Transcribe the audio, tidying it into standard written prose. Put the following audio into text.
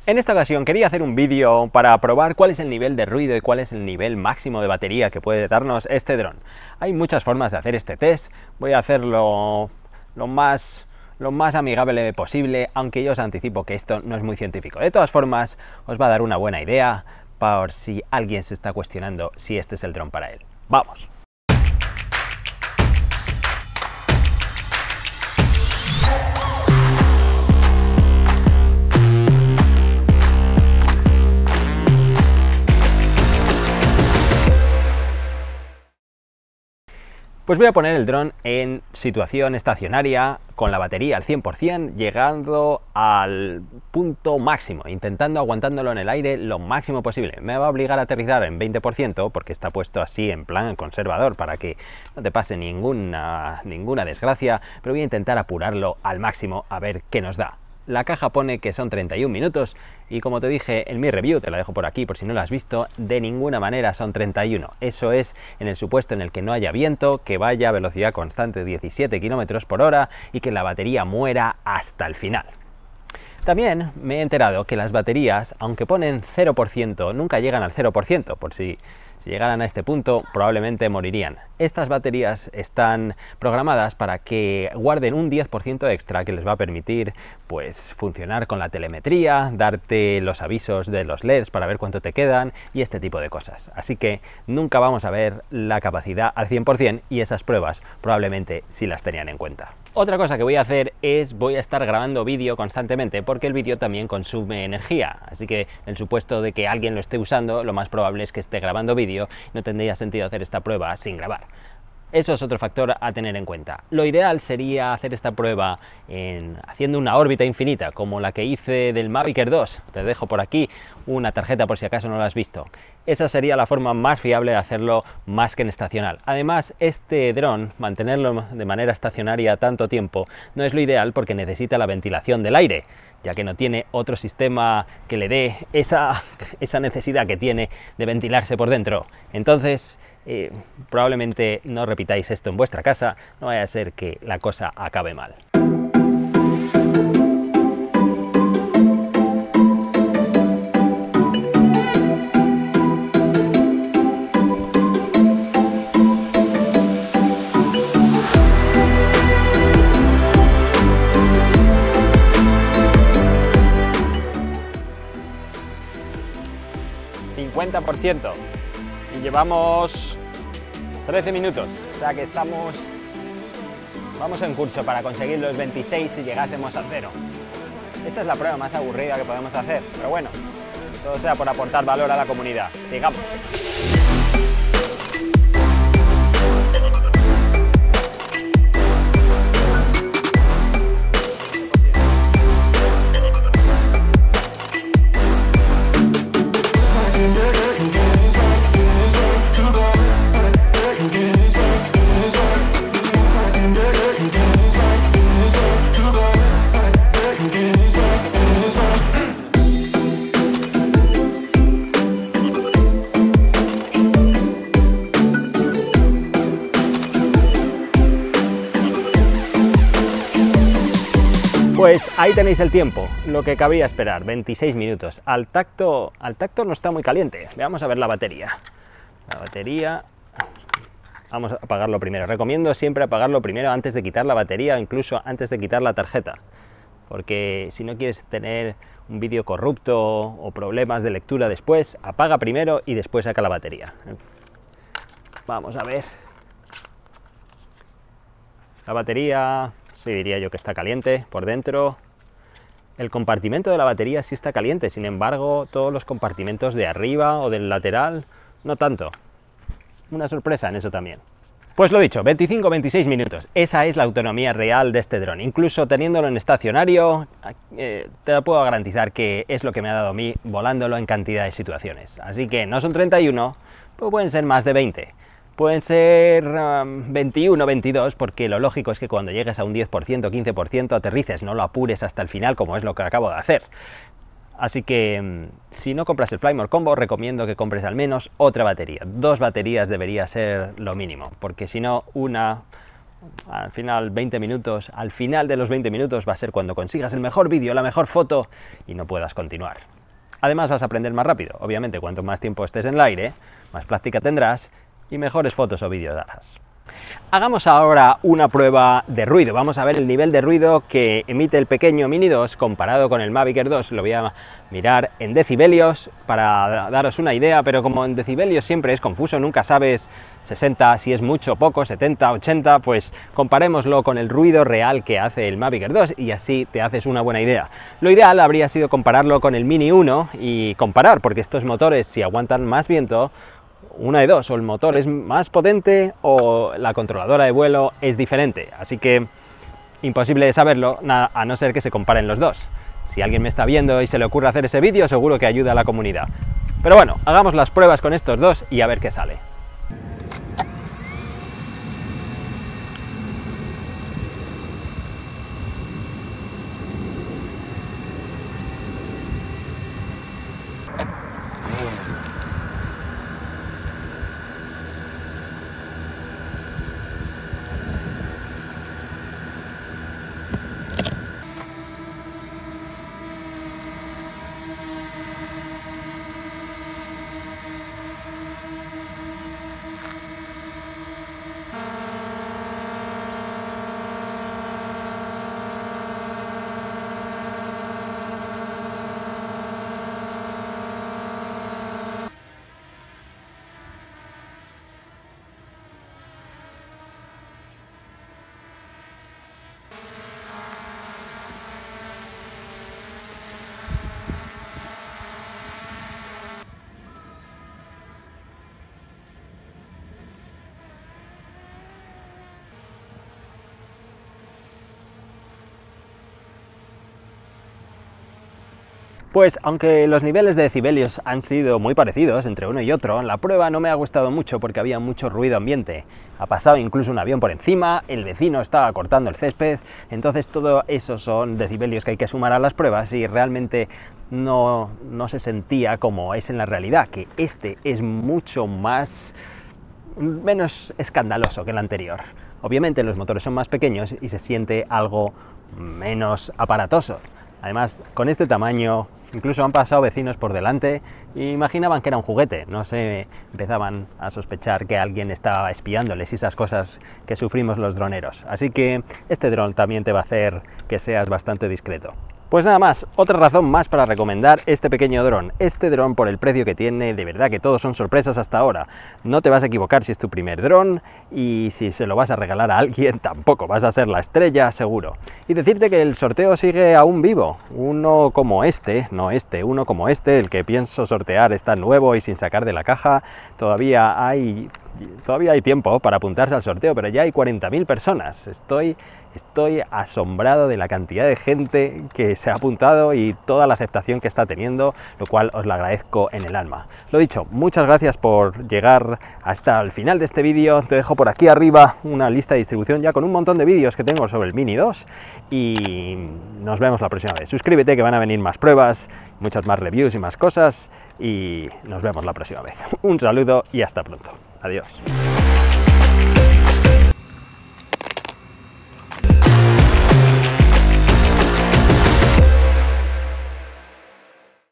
En esta ocasión quería hacer un vídeo para probar cuál es el nivel de ruido y cuál es el nivel máximo de batería que puede darnos este dron. Hay muchas formas de hacer este test, voy a hacerlo lo más amigable posible, aunque yo os anticipo que esto no es muy científico. De todas formas, os va a dar una buena idea por si alguien se está cuestionando si este es el dron para él. ¡Vamos! Pues voy a poner el dron en situación estacionaria con la batería al 100%, llegando al punto máximo, aguantándolo en el aire lo máximo posible. Me va a obligar a aterrizar en 20% porque está puesto así en plan conservador para que no te pase ninguna desgracia, pero voy a intentar apurarlo al máximo a ver qué nos da. La caja pone que son 31 minutos y como te dije en mi review, te la dejo por aquí por si no la has visto, de ninguna manera son 31. Eso es en el supuesto en el que no haya viento, que vaya a velocidad constante de 17 km por hora y que la batería muera hasta el final. También me he enterado que las baterías, aunque ponen 0%, nunca llegan al 0%, por si llegaran a este punto probablemente morirían. Estas baterías están programadas para que guarden un 10% extra que les va a permitir pues funcionar con la telemetría, darte los avisos de los LEDs para ver cuánto te quedan y este tipo de cosas. Así que nunca vamos a ver la capacidad al 100% y esas pruebas probablemente sí las tenían en cuenta. Otra cosa que voy a hacer es voy a estar grabando vídeo constantemente porque el vídeo también consume energía, así que en el supuesto de que alguien lo esté usando, lo más probable es que esté grabando vídeo, no tendría sentido hacer esta prueba sin grabar. Eso es otro factor a tener en cuenta. Lo ideal sería hacer esta prueba haciendo una órbita infinita, como la que hice del Mavic Air 2. Te dejo por aquí una tarjeta por si acaso no la has visto. Esa sería la forma más fiable de hacerlo más que en estacional. Además, este dron, mantenerlo de manera estacionaria tanto tiempo, no es lo ideal porque necesita la ventilación del aire, ya que no tiene otro sistema que le dé esa necesidad que tiene de ventilarse por dentro. Entonces, probablemente no repitáis esto en vuestra casa, no vaya a ser que la cosa acabe mal. %, y llevamos 13 minutos, o sea que vamos en curso para conseguir los 26 si llegásemos al 0. Esta es la prueba más aburrida que podemos hacer, pero bueno, todo sea por aportar valor a la comunidad. Sigamos. Pues ahí tenéis el tiempo, lo que cabía esperar, 26 minutos. Al tacto no está muy caliente. Veamos a ver la batería. La batería, vamos a apagarlo primero. Recomiendo siempre apagarlo primero antes de quitar la batería, incluso antes de quitar la tarjeta. Porque si no quieres tener un vídeo corrupto o problemas de lectura después, apaga primero y después saca la batería. Vamos a ver. La batería, sí, diría yo que está caliente por dentro. El compartimento de la batería sí está caliente, sin embargo, todos los compartimentos de arriba o del lateral, no tanto. Una sorpresa en eso también. Pues lo dicho, 25-26 minutos. Esa es la autonomía real de este dron. Incluso teniéndolo en estacionario, te lo puedo garantizar que es lo que me ha dado a mí volándolo en cantidad de situaciones. Así que no son 31, pues pueden ser más de 20. Pueden ser 21, 22, porque lo lógico es que cuando llegues a un 10%, 15% aterrices, no lo apures hasta el final como es lo que acabo de hacer. Así que si no compras el Flymore Combo, recomiendo que compres al menos otra batería. 2 baterías debería ser lo mínimo, porque si no, al final de los 20 minutos va a ser cuando consigas el mejor vídeo, la mejor foto y no puedas continuar. Además vas a aprender más rápido. Obviamente, cuanto más tiempo estés en el aire, más práctica tendrás y mejores fotos o vídeos harás. Hagamos ahora una prueba de ruido. Vamos a ver el nivel de ruido que emite el pequeño Mini 2 comparado con el Mavic Air 2. Lo voy a mirar en decibelios para daros una idea, pero como en decibelios siempre es confuso, nunca sabes 60 si es mucho o poco, 70, 80, pues comparémoslo con el ruido real que hace el Mavic Air 2 y así te haces una buena idea. Lo ideal habría sido compararlo con el Mini 1 y comparar, porque estos motores, si aguantan más viento, una de dos, o el motor es más potente o la controladora de vuelo es diferente, así que imposible de saberlo a no ser que se comparen los dos. Si alguien me está viendo y se le ocurre hacer ese vídeo, seguro que ayuda a la comunidad. Pero bueno, hagamos las pruebas con estos dos y a ver qué sale. Pues aunque los niveles de decibelios han sido muy parecidos entre uno y otro, la prueba no me ha gustado mucho porque había mucho ruido ambiente. Ha pasado incluso un avión por encima, el vecino estaba cortando el césped, entonces todo eso son decibelios que hay que sumar a las pruebas y realmente no se sentía como es en la realidad, que este es mucho menos escandaloso que el anterior. Obviamente los motores son más pequeños y se siente algo menos aparatoso. Además, con este tamaño, incluso han pasado vecinos por delante e imaginaban que era un juguete, no se empezaban a sospechar que alguien estaba espiándoles y esas cosas que sufrimos los droneros. Así que este dron también te va a hacer que seas bastante discreto. Pues nada más, otra razón más para recomendar este pequeño dron. Este dron, por el precio que tiene, de verdad que todos son sorpresas hasta ahora. No te vas a equivocar si es tu primer dron y si se lo vas a regalar a alguien tampoco, vas a ser la estrella seguro. Y decirte que el sorteo sigue aún vivo. Uno como este, uno como este, el que pienso sortear está nuevo y sin sacar de la caja. Todavía hay tiempo para apuntarse al sorteo, pero ya hay 40.000 personas. Estoy asombrado de la cantidad de gente que se ha apuntado y toda la aceptación que está teniendo, lo cual os lo agradezco en el alma. Lo dicho, muchas gracias por llegar hasta el final de este vídeo. Te dejo por aquí arriba una lista de distribución ya con un montón de vídeos que tengo sobre el Mini 2 y nos vemos la próxima vez. Suscríbete que van a venir más pruebas, muchas más reviews y más cosas y nos vemos la próxima vez. Un saludo y hasta pronto. Adiós.